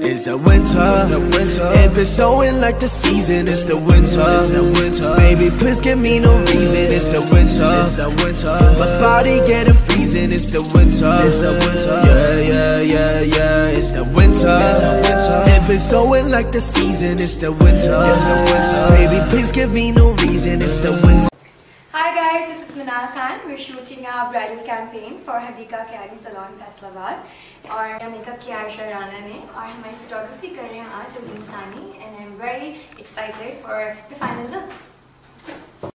It's the winter. It been snowing like the season. It's the winter. Baby, please give me no reason. It's the winter. My body getting freezing. It's the winter. Yeah. It's the winter. It been snowing like the season. It's the winter. Baby, please give me no reason. It's the winter. Hi guys, this is Minal Khan. We're shooting a bridal campaign for Hadika Kyari Salon, Faisalabad. और makeup किया आयशा राना ने और हमारी photography कर रहे हैं आज अजीम सानी and I'm very excited for the final look.